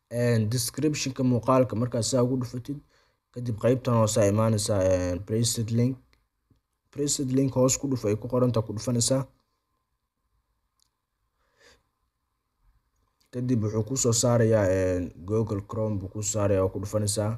description-ka muuqaalka markaad saa ugu dhufatid kadib qaybtan hoose ay imaanaysaa preset link hoos ku dhuf ay ku qoranta ku dhufanaysaa. kadib wuxuu ku soo saarayaa Google Chrome buu ku saaraya oo ku dhufanaysaa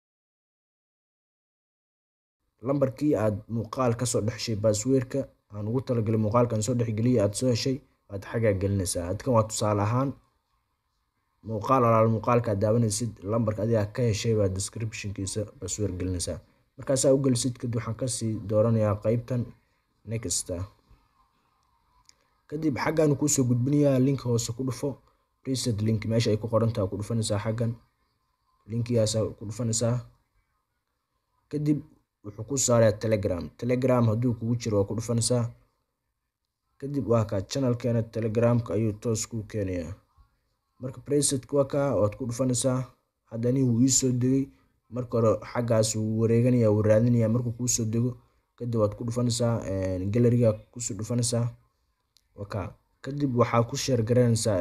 lambarkii aad muuqaal ka soo dhexshay password-ka aan ugu talagalay muuqaalkan soo dhexgeliyay aad soo heshay aad xagaa gelinaysaa. Adkan waa tusaale ahaan muuqaalka aad daawanaysid lambarka adiga ka heshay baa description-kiisa password gelinaysaa. Markaas aad u gelisid kadib waxaan kasii dooranayaa qaybtan next. kadib xaggan ku soo gudbinayaa link hoose ku dhufo preset link meesha ay ku qoran tahay ku dhufanaysaa xaggan linkigaas ku dhufanaysaa. kadib wuxuu ku saarayaa telegram hadduu kugu jiro waa ku dhufanaysaa. kadib waa ka channelkeena telegramka ayuu toos ku keenayaa. marka presetka waa ka waad ku dhufanaysaa. haddana wuu ii soo degay marka hore xaggaas wuu wareeganayaa wuu raadinayaa markuu kuu soo dego kadib waad ku dhufanaysaa gallery-ga ku soo dhufanaysaa waa ka. kadib waxaa ku share garanaysaa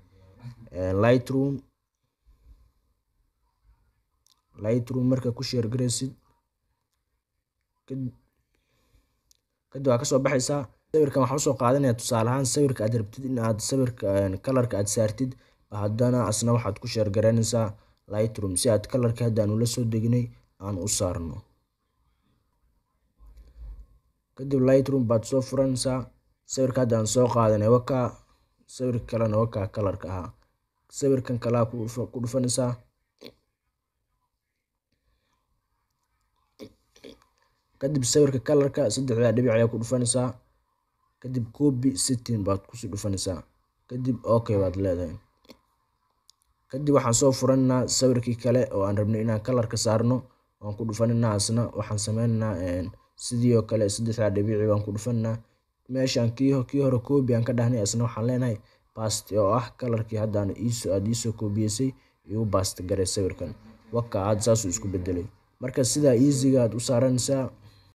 Lightroom marka ku share garaysid kadib waa ka soo baxaysaa. sawirkan waxaa usoo qaadanaya tusaale ahaan sawirka aad rabtid in aad sawirka kalarka aad saartid haddana asna waxaad ku share garanaysaa Lightroom si aad kalarka hadda aan ula soo degnay aan u saarno. kadib Lightroom baad soo furanaysaa sawirka hadda aan soo qaadanay waa ka sawirka kalena waa ka kalarka ahaa sawirkan kala ku dhufanaysaa. kadib sawirka kalarka saddexda dhibic ayaa ku dhufanaysaa. kadib copy setting baad ku soo dhufanaysaa. kadib okay baad leedahay. kadib waxaan soo furanaynaa sawirkii kale oo aan rabnay inaan kalarka saarno waan ku dhufanaynaa asna waxaan sameynaynaa sidii oo kale saddexda dhibic baan ku dhufanaynaa meeshaan kii hore copy aan ka dhahnay asna waxaan leenahay paste oo ah kalarkii hadda aad iisoo koobiyesay igu paste garay sawirkan waka aad saas isku bedelay. marka sida easy aad u saaranaysaa